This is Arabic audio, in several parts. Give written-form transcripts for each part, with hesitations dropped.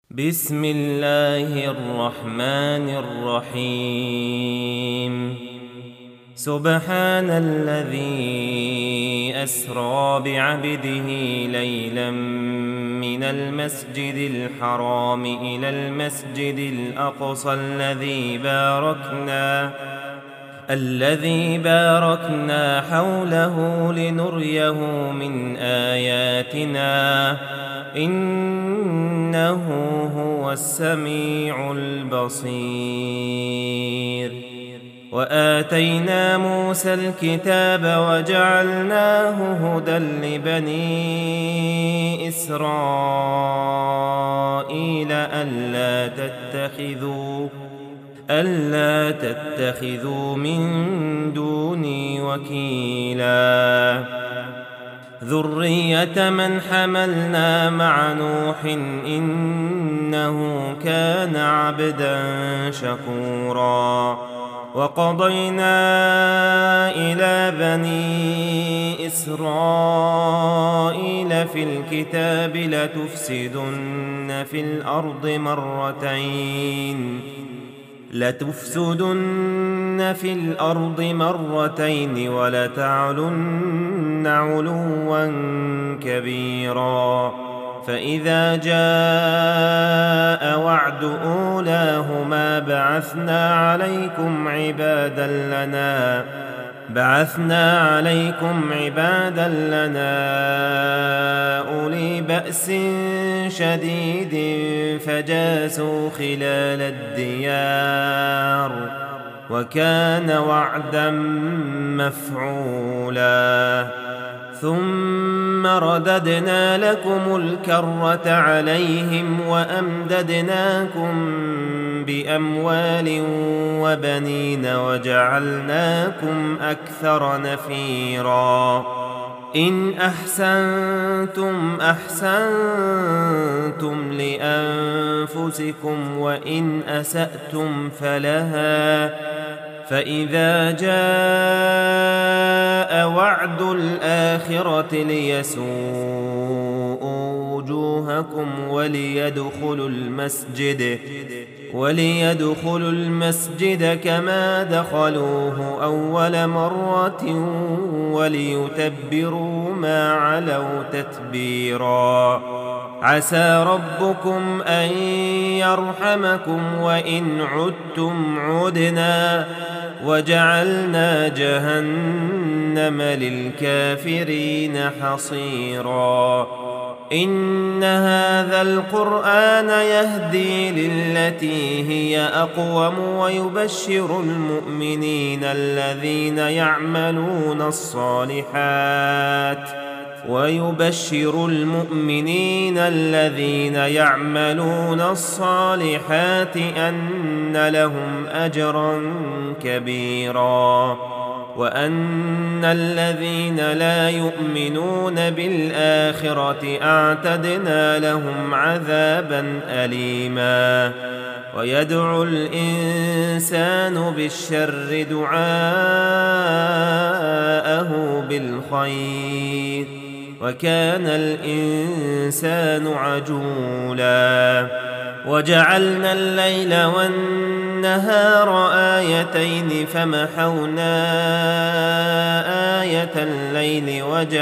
بسم الله الرحمن الرحيم. سبحان الذي أسرى بعبده ليلا من المسجد الحرام إلى المسجد الأقصى الذي باركنا حوله لنريه من آياتنا إنه هو السميع البصير. وآتينا موسى الكتاب وجعلناه هدى لبني إسرائيل ألا تتخذوا من دوني وكيلا ذرية من حملنا مع نوح إنه كان عبدا شكورا. وقضينا إلى بني إسرائيل في الكتاب لتفسدن في الأرض مرتين ولتعلن علوا كبيرا. فإذا جاء وعد أولاهما بعثنا عليكم عبادا لنا أولي بأس شديد فجاسوا خلال الديار وكان وعدا مفعولا. ثم رددنا لكم الكرة عليهم وأمددناكم بأموال وبنين وجعلناكم أكثر نفيرا. إن أحسنتم أحسنتم لأنفسكم وإن أسأتم فلها. فإذا جاء وعد الآخرة ليسوءوا وجوهكم وليدخلوا المسجد كما دخلوه أول مرة وليتبروا ما علوا تتبيرا. عسى ربكم أن يرحمكم وإن عدتم عدنا وجعلنا جهنم للكافرين حصيرا. إن هذا القرآن يهدي للتي هي أقوم ويبشر المؤمنين الذين يعملون الصالحات أن لهم أجرا كبيرا. وأن الذين لا يؤمنون بالآخرة أعتدنا لهم عذابا أليما. ويدعو الإنسان بالشر دعاءه بالخير وكان الإنسان عجولا. وجعلنا الليل والنهار آيتين فمحونا آية الليل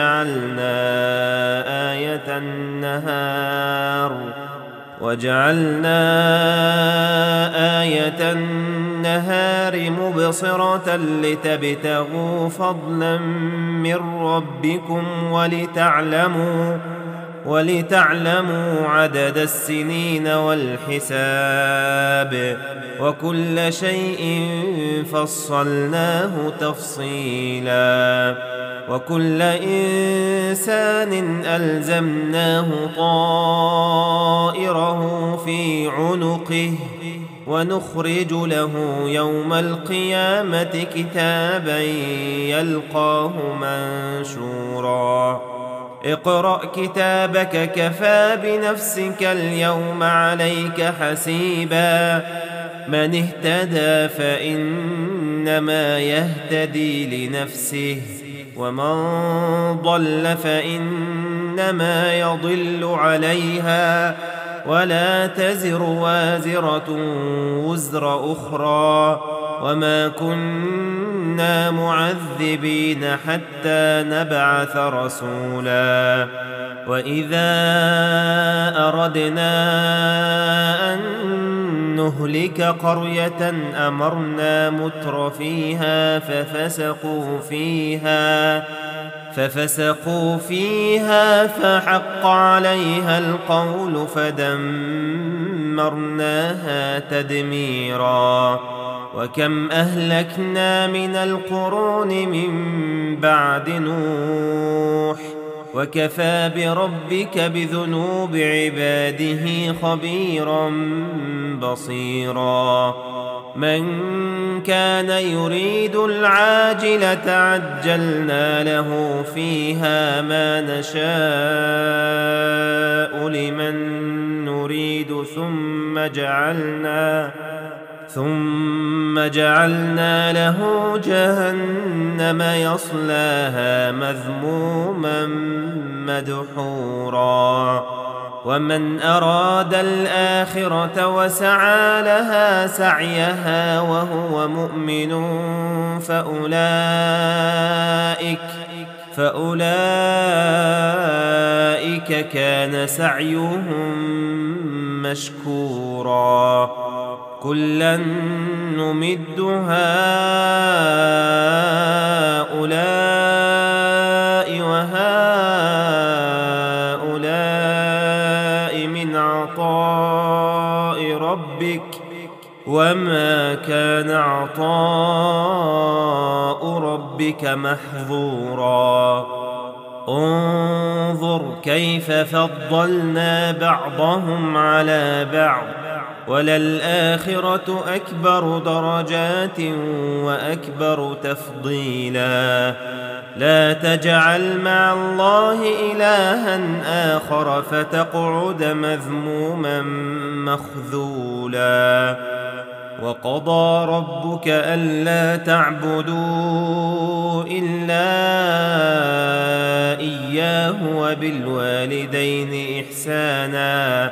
وجعلنا آية النهار مبصرة لتبتغوا فضلا من ربكم ولتعلموا عدد السنين والحساب وكل شيء فصلناه تفصيلا. وكل إنسان ألزمناه طائره في عنقه ونخرج له يوم القيامة كتابا يلقاه منشورا. اقرأ كتابك كفى بنفسك اليوم عليك حسيبا. من اهتدى فإنما يهتدي لنفسه ومن ضل فإنما يضل عليها ولا تزر وازرة وزر أخرى وما كنا معذبين حتى نبعث رسولا وإذا أردنا أن نهلك قرية أمرنا متر فيها ففسقوا فيها فحق عليها القول فدمرناها تدميرا وكم أهلكنا من القرون من بعد نوح وكفى بربك بذنوب عباده خبيرا بصيرا من كان يريد العاجلة عجلنا له فيها ما نشاء لمن نريد ثم جعلنا له جهنم يصلاها مذموما مدحورا ومن أراد الآخرة وسعى لها سعيها وهو مؤمن فأولئك كان سعيهم مشكورا كلا نمد هؤلاء وهؤلاء من عطاء ربك وما كان عطاء ربك محظورا انظر كيف فضلنا بعضهم على بعض وللآخرة أكبر درجات وأكبر تفضيلا لا تجعل مع الله إلها آخر فتقعد مذموما مخذولا وقضى ربك ألا تعبدوا إلا إياه وبالوالدين إحسانا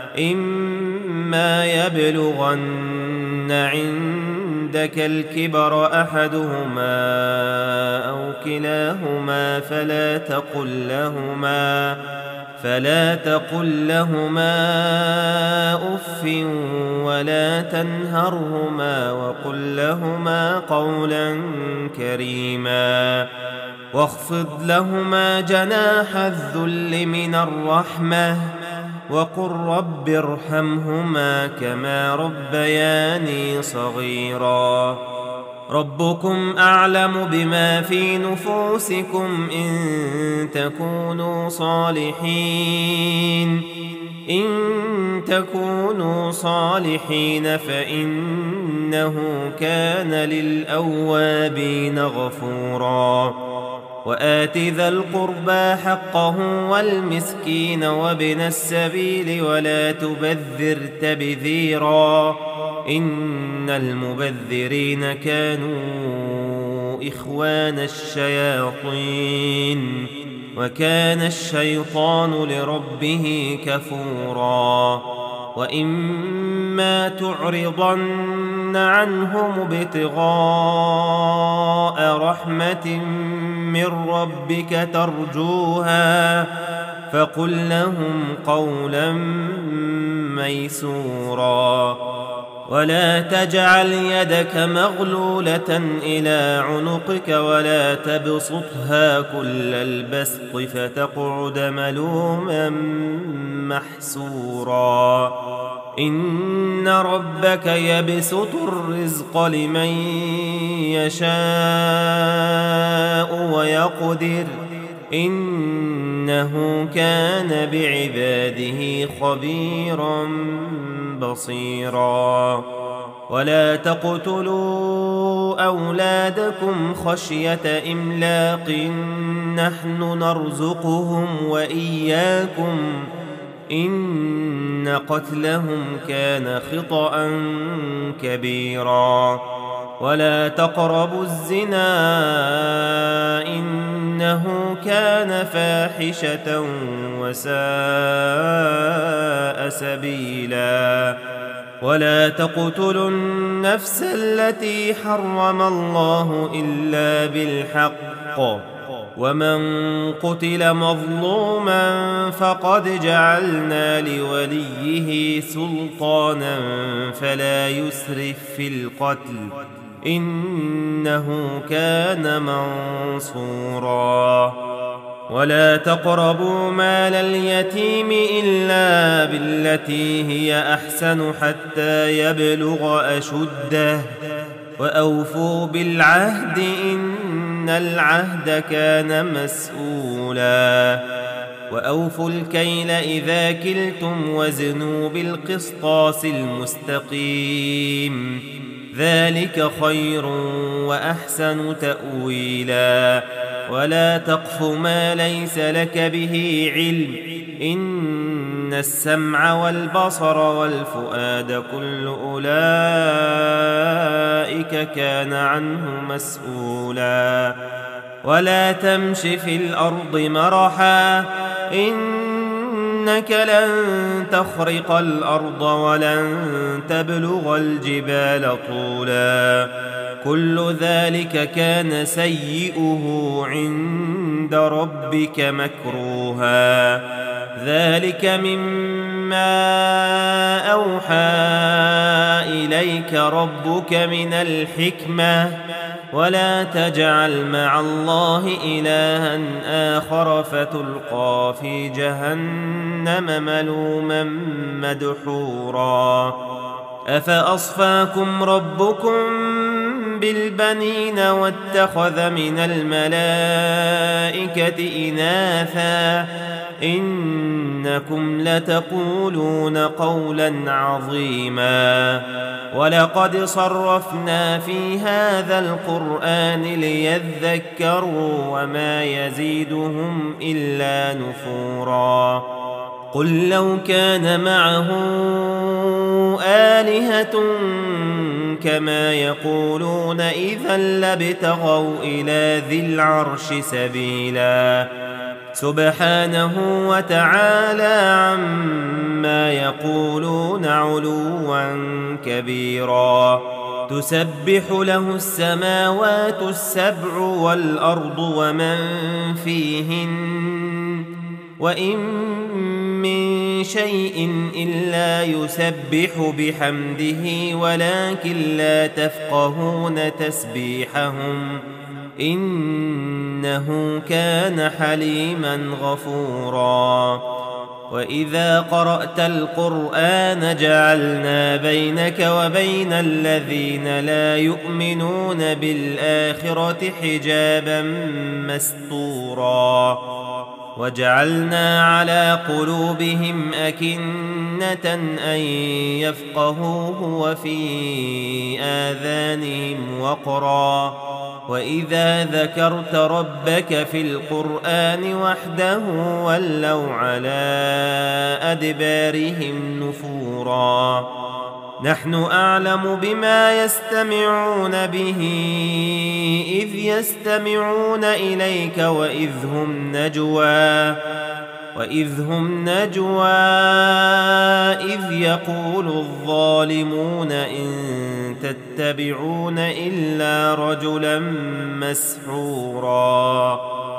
إما يبلغن عندك الكبر أحدهما أو كلاهما فلا تقل لهما أف ولا تنهرهما وقل لهما قولا كريما واخفض لهما جناح الذل من الرحمة وقل رب ارحمهما كما ربياني صغيرا ربكم أعلم بما في نفوسكم إن تكونوا صالحين فإنه كان للأوابين غفورا وآت ذا القربى حقه والمسكين وابن السبيل ولا تبذر تبذيرا إن المبذرين كانوا إخوان الشياطين وكان الشيطان لربه كفورا وإما تعرضن عنهم ابتغاء رحمة من ربك ترجوها فقل لهم قولا ميسورا ولا تجعل يدك مغلولة إلى عنقك ولا تبسطها كل البسط فتقعد ملوما محسورا إن ربك يبسط الرزق لمن يشاء ويقدر إنه كان بعباده خبيرا بصيرا ولا تقتلوا أولادكم خشية إملاق نحن نرزقهم وإياكم إن قتلهم كان خطأ كبيرا ولا تقربوا الزنا إنه كان فاحشة وساء سبيلا ولا تقتلوا النفس التي حرم الله إلا بالحق ومن قتل مظلوما فقد جعلنا لوليه سلطانا فلا يسرف في القتل إنه كان منصورا ولا تقربوا مال اليتيم إلا بالتي هي أحسن حتى يبلغ أشده وأوفوا بالعهد إن العهد كان مسؤولا وأوفوا الكيل إذا كلتم وزنوا بالقسطاس المستقيم ذلك خير وأحسن تأويلا ولا تقف ما ليس لك به علم إن السمع والبصر والفؤاد كل أولئك كان عنه مسؤولا ولا تمش في الأرض مرحا إنك لن تخرق الأرض ولن تبلغ الجبال طولا كل ذلك كان سيئه عند ربك مكروها ذلك مما أوحى إليك ربك من الحكمة ولا تجعل مع الله إلها آخر فتلقى في جهنم ملوما مدحورا أفأصفاكم ربكم بالبنين واتخذ من الملائكة إناثا إنكم لتقولون قولا عظيما ولقد صرفنا في هذا القرآن ليذكروا وما يزيدهم إلا نفورا قل لو كان معه آلهة كما يقولون إذا لابتغوا إلى ذي العرش سبيلا سبحانه وتعالى عما يقولون علوا كبيرا تسبح له السماوات السبع والأرض ومن فيهن وإن من شيء إلا يسبح بحمده ولكن لا تفقهون تسبيحهم إنه كان حليما غفورا وإذا قرأت القرآن جعلنا بينك وبين الذين لا يؤمنون بالآخرة حجابا مستورا وجعلنا على قلوبهم أكنة أن يفقهوه وفي آذانهم وقرا وإذا ذكرت ربك في القرآن وحده ولوا على أدبارهم نفورا نحن أعلم بما يستمعون به إذ يستمعون إليك وإذ هم نجوى إذ يقول الظالمون إن تتبعون إلا رجلا مسحورا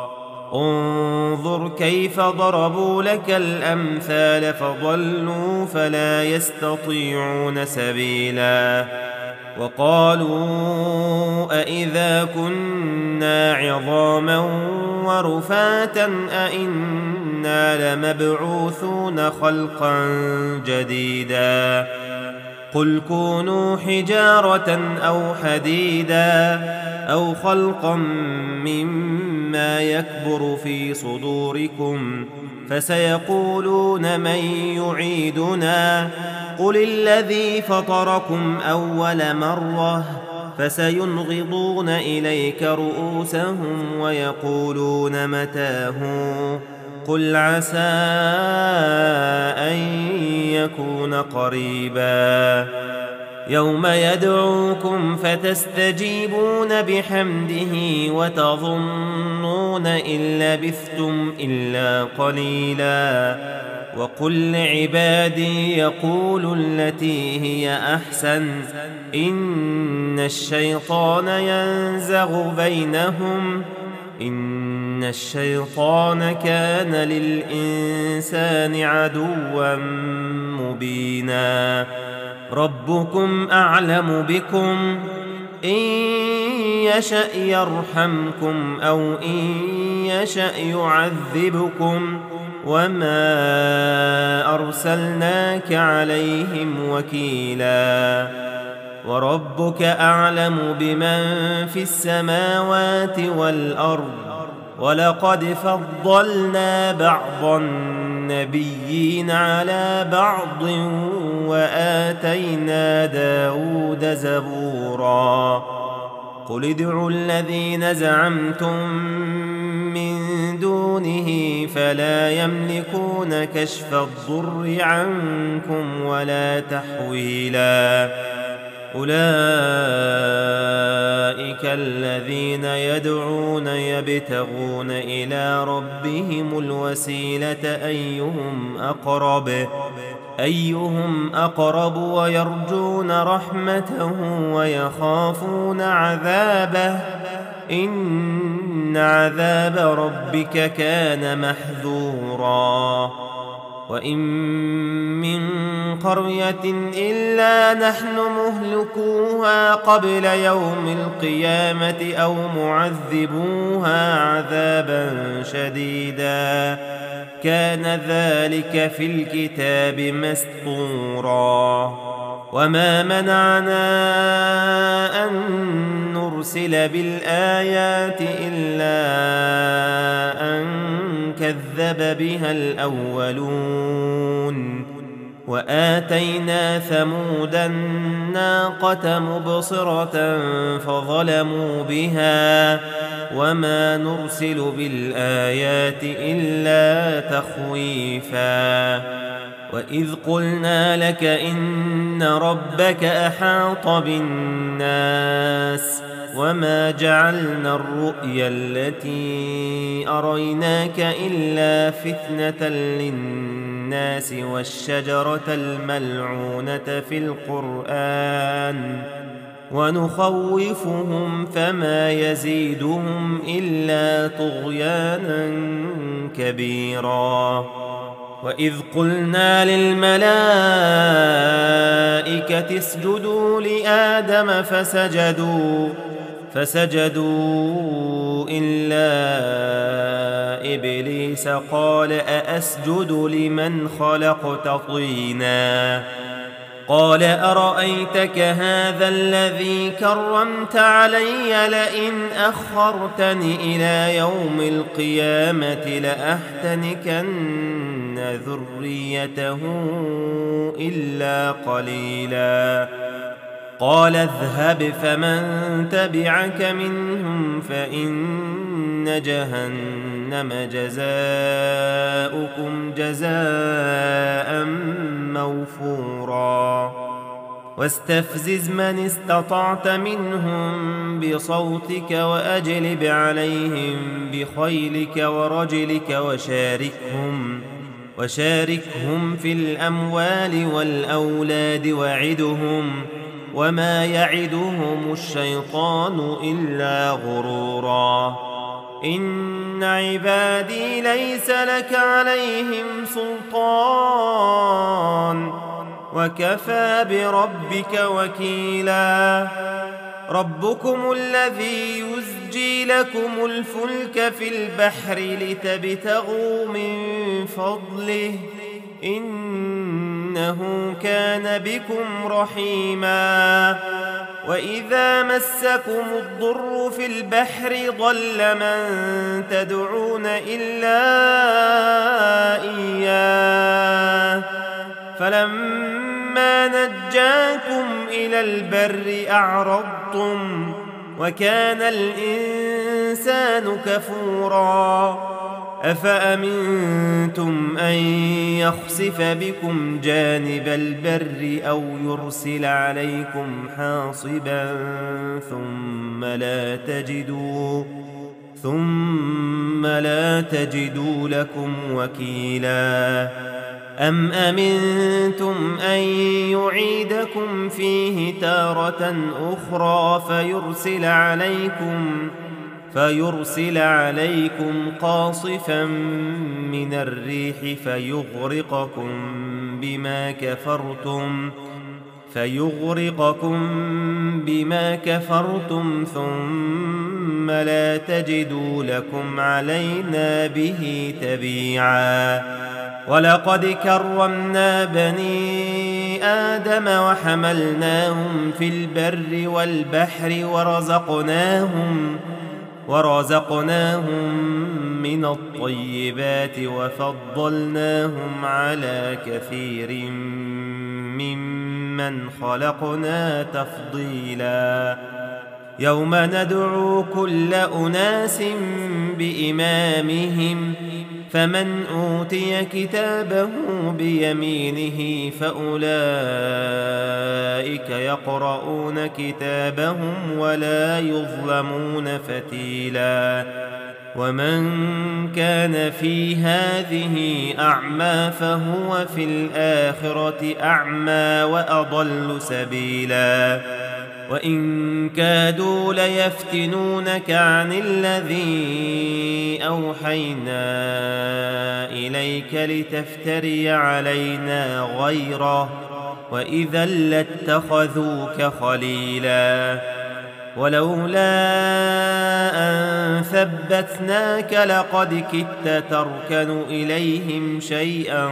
انظر كيف ضربوا لك الأمثال فضلوا فلا يستطيعون سبيلا وقالوا أإذا كنا عظاما ورفاتا أإنا لمبعوثون خلقا جديدا قل كونوا حجارة أو حديدا أو خلقا مما يكبر في صدوركم فسيقولون من يعيدنا قل الذي فطركم أول مرة فسينغضون إليك رؤوسهم ويقولون متاه قل عسى أن يكون قريبا يوم يدعوكم فتستجيبون بحمده وتظنون إن لبثتم إلا قليلا. وقل لعبادي يقولوا التي هي أحسن إن الشيطان ينزغ بينهم إن الشيطان كان للإنسان عدوا مبينا. ربكم أعلم بكم إن يشأ يرحمكم أو إن يشأ يعذبكم وما أرسلناك عليهم وكيلا. وربك أعلم بمن في السماوات والأرض ولقد فضلنا بعض النبيين على بعض وآتينا داود زبورا. قل ادعوا الذين زعمتم من دونه فلا يملكون كشف الضر عنكم ولا تحويلا. أولئك الذين يدعون يبتغون إلى ربهم الوسيلة أيهم أقرب ويرجون رحمته ويخافون عذابه إن عذاب ربك كان محذورا. وإن من قرية إلا نحن مهلكوها قبل يوم القيامة أو معذبوها عذابا شديدا كان ذلك في الكتاب مسطورا. وما منعنا أن نرسل بالآيات إلا أن كذب بها الأولون. وآتينا ثمود الناقة مبصرة فظلموا بها وما نرسل بالآيات إلا تخويفا. وإذ قلنا لك إن ربك أحاط بالناس وما جعلنا الرؤيا التي أريناك إلا فتنة للناس والشجرة الملعونة في القرآن ونخوفهم فما يزيدهم إلا طغيانا كبيرا. وإذ قلنا للملائكة اسجدوا لآدم فسجدوا إلا إبليس قال أأسجد لمن خلقت طينا قال أرأيتك هذا الذي كرمت علي لئن أخرتني إلى يوم القيامة لأحتنكن ذريته إلا قليلا. قال اذهب فمن تبعك منهم فإن جهنم جزاؤكم جزاء موفورا. واستفزز من استطعت منهم بصوتك وأجلب عليهم بخيلك ورجلك وشاركهم في الأموال والأولاد وعدهم وما يعدهم الشيطان إلا غرورا. إن عبادي ليس لك عليهم سلطان وكفى بربك وكيلا. ربكم الذي يزجي لكم الفلك في البحر لتبتغوا من فضله إنه كان بكم رحيما. وإذا مسكم الضر في البحر ضل من تدعون إلا إياه فلما نجاكم إلى البر أعرضتم وكان الإنسان كفورا. أفأمنتم أن يخسف بكم جانب البر أو يرسل عليكم حاصبا ثم لا تجدوا لكم وكيلا أم أمنتم أن يعيدكم فيه تارة أخرى فيرسل عليكم قاصفا من الريح فيغرقكم بما كفرتم ثم لا تجدوا لكم علينا به تبيعا ولقد كرمنا بني آدم وحملناهم في البر والبحر ورزقناهم من الطيبات وفضلناهم على كثير ممن خلقنا تفضيلا يوم ندعو كل أناس بإمامهم فمن أوتي كتابه بيمينه فأولئك يقرؤون كتابهم ولا يظلمون فتيلا ومن كان في هذه أعمى فهو في الآخرة أعمى وأضل سبيلا وإن كادوا ليفتنونك عن الذي أوحينا إليك لتفتري علينا غيره وإذا لاتخذوك خليلا ولولا أن ثبتناك لقد كدت تركن إليهم شيئا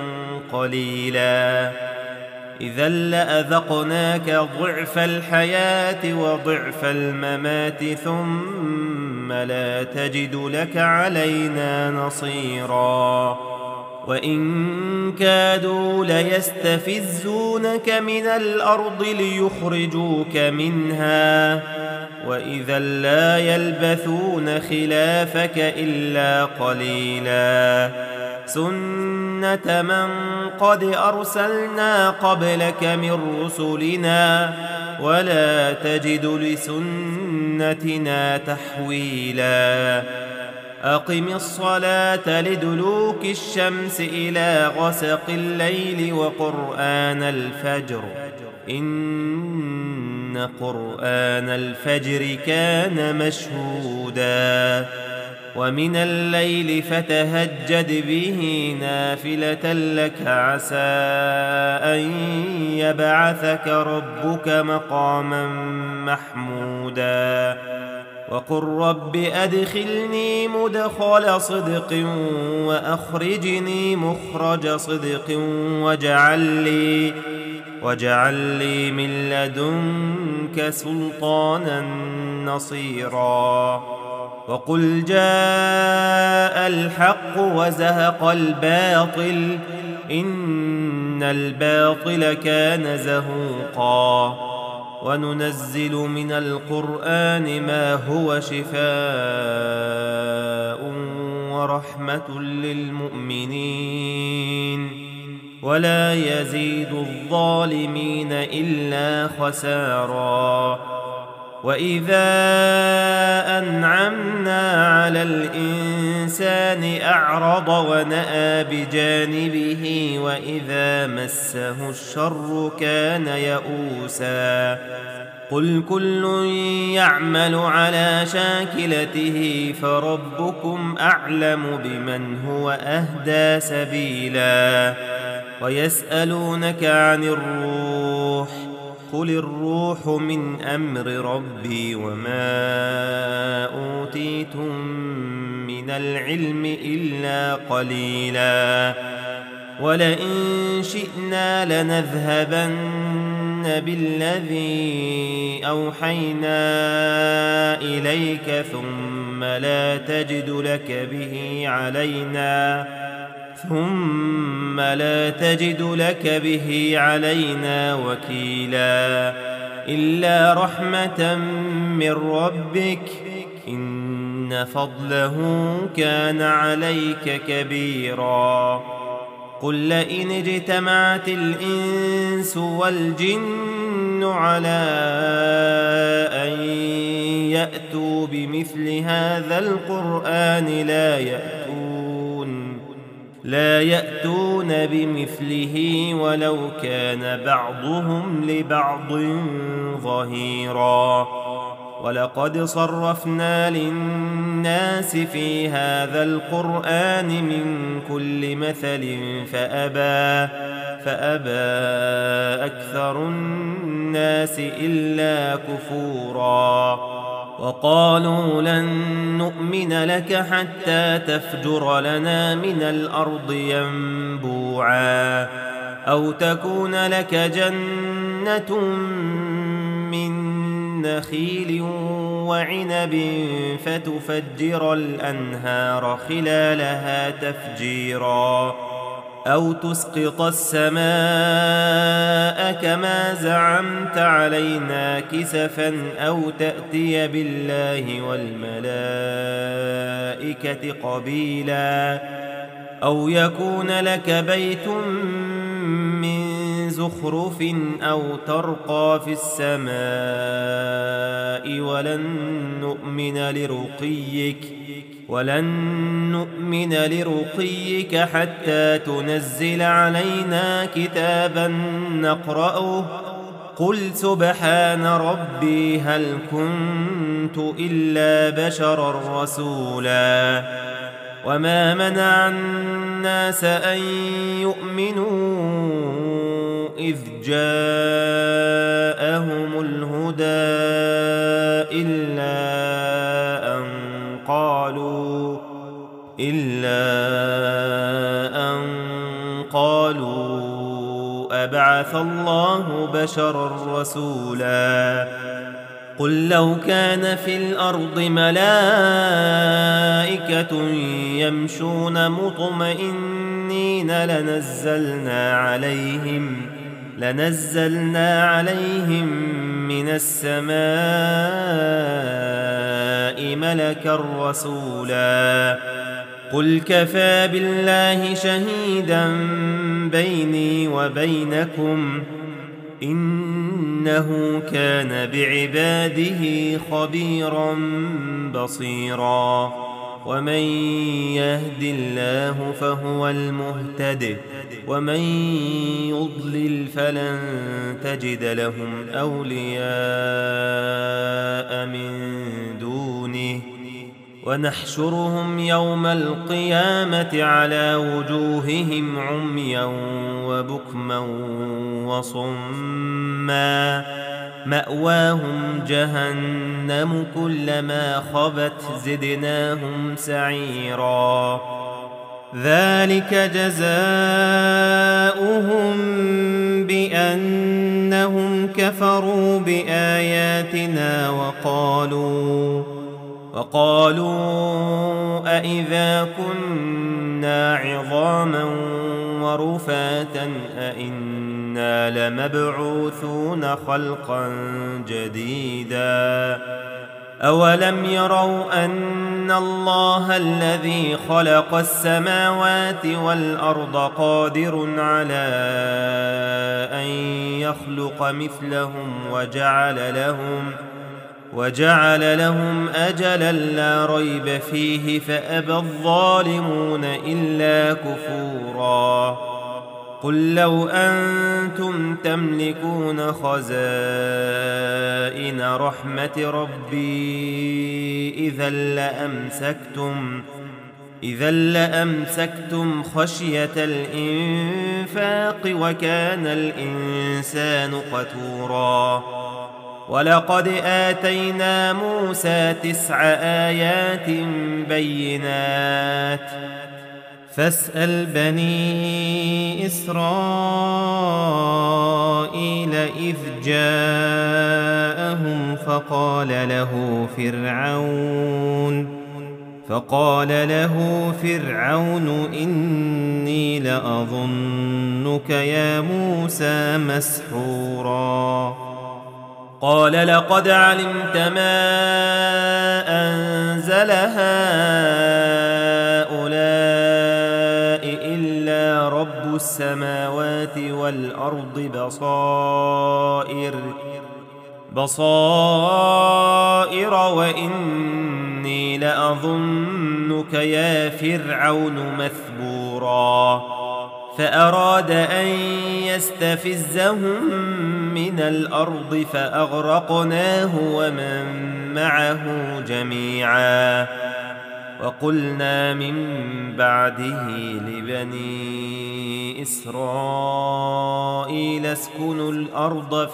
قليلا إذا لأذقناك ضعف الحياة وضعف الممات ثم لا تجد لك علينا نصيرا وإن كادوا ليستفزونك من الأرض ليخرجوك منها وإذا لا يلبثون خلافك إلا قليلا سنة من قد أرسلنا قبلك من رسلنا ولا تجد لسنتنا تحويلا أقم الصلاة لدلوك الشمس إلى غسق الليل وقرآن الفجر إن قرآن الفجر كان مشهودا ومن الليل فتهجد به نافلة لك عسى أن يبعثك ربك مقاما محمودا وقل رب أدخلني مدخل صدق وأخرجني مخرج صدق واجعل لي من لدنك سلطانا نصيرا وقل جاء الحق وزهق الباطل إن الباطل كان زهوقا وننزل من القرآن ما هو شفاء ورحمة للمؤمنين ولا يزيد الظالمين إلا خسارا وإذا أنعمنا على الإنسان أعرض ونأى بجانبه وإذا مسه الشر كان يئوسا قل كل يعمل على شاكلته فربكم أعلم بمن هو أهدى سبيلا ويسألونك عن الروح قل الروح من أمر ربي وما أوتيتم من العلم إلا قليلا ولئن شئنا لنذهبن بالذي أوحينا إليك ثم لا تجد لك به علينا وكيلا إلا رحمة من ربك إن إن فضله كان عليك كبيرا. قل لئن اجتمعت الإنس والجن على أن يأتوا بمثل هذا القرآن لا يأتون بمثله ولو كان بعضهم لبعض ظهيرا. ولقد صرفنا للناس في هذا القرآن من كل مثل فأبى أكثر الناس إلا كفورا. وقالوا لن نؤمن لك حتى تفجر لنا من الأرض ينبوعا أو تكون لك جنة من نخيل وعنب فتفجر الأنهار خلالها تفجيرا أو تسقط السماء كما زعمت علينا كسفا أو تأتي بالله والملائكة قبيلا أو يكون لك بيت من زخرف أو ترقى في السماء ولن نؤمن لرقيك حتى تنزل علينا كتابا نقرأه قل سبحان ربي هل كنت إلا بشرا رسولا. وما منع الناس أن يؤمنوا إذ جاءهم الهدى إلا أن قالوا أبعث الله بشرا رسولا. قل لو كان في الأرض ملائكة يمشون مطمئنين لنزلنا عليهم من السماء ملكا رسولا. قل كفى بالله شهيدا بيني وبينكم إنه كان بعباده خبيرا بصيرا. ومن يهد الله فهو المهتد ومن يضلل فلن تجد لهم أولياء من دونه. ونحشرهم يوم القيامة على وجوههم عميا وبكما وصما مأواهم جهنم كلما خبت زدناهم سعيرا. ذلك جزاؤهم بأنهم كفروا بآياتنا وقالوا أإذا كنا عظاما ورفاتا أإنا لمبعوثون خلقا جديدا. أولم يروا أن الله الذي خلق السماوات والأرض قادر على أن يخلق مثلهم وجعل لهم أجلا لا ريب فيه فأبى الظالمون إلا كفورا. قل لو أنتم تملكون خزائن رحمة ربي إذا لأمسكتم خشية الإنفاق وكان الإنسان قتورا. ولقد آتينا موسى 9 آيات بينات فاسأل بني إسرائيل إذ جاءهم فقال له فرعون إني لأظنك يا موسى مسحورا. قال لقد علمت ما أنزل هؤلاء إلا رب السماوات والأرض بصائر وإني لأظنك يا فرعون مثبورا فأراد أن يستفزهم من الأرض فأغرقناه ومن معه جميعا وقلنا من بعده لبني إسرائيل اسكنوا الأرض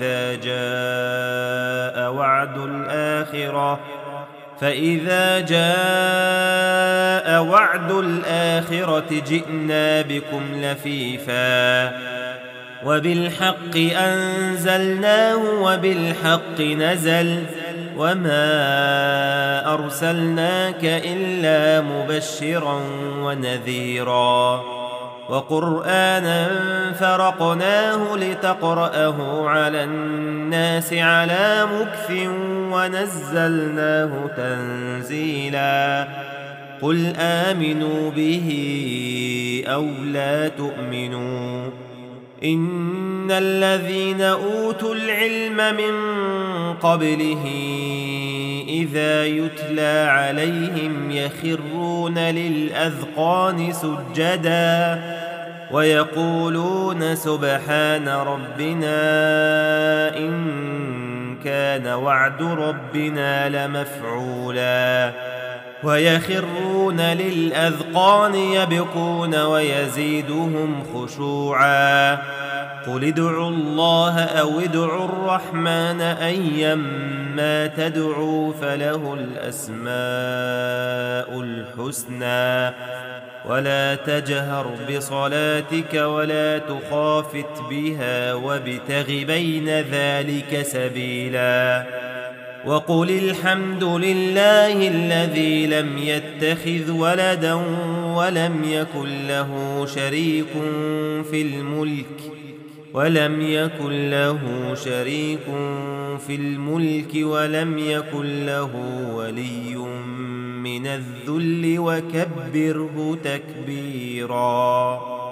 فإذا جاء وعد الآخرة جئنا بكم لفيفا وبالحق أنزلناه وبالحق نزل وما أرسلناك إلا مبشرا ونذيرا وقرآنا فرقناه لتقرأه على الناس على مكث ونزلناه تنزيلا قل آمنوا به أو لا تؤمنوا إن الذين أوتوا العلم من قبله إذا يتلى عليهم يخرون للأذقان سجدا ويقولون سبحان ربنا إن كان وعد ربنا لمفعولا ويخرون للأذقان يبكون ويزيدهم خشوعا قل ادعوا الله أو ادعوا الرحمن أيما تدعوا فله الأسماء الحسنى ولا تجهر بصلاتك ولا تخافت بها وابتغ بين ذلك سبيلا وقل الحمد لله الذي لم يتخذ ولدا ولم يكن له شريك في الملك ولم يكن له ولي من الذل وكبره تكبيرا.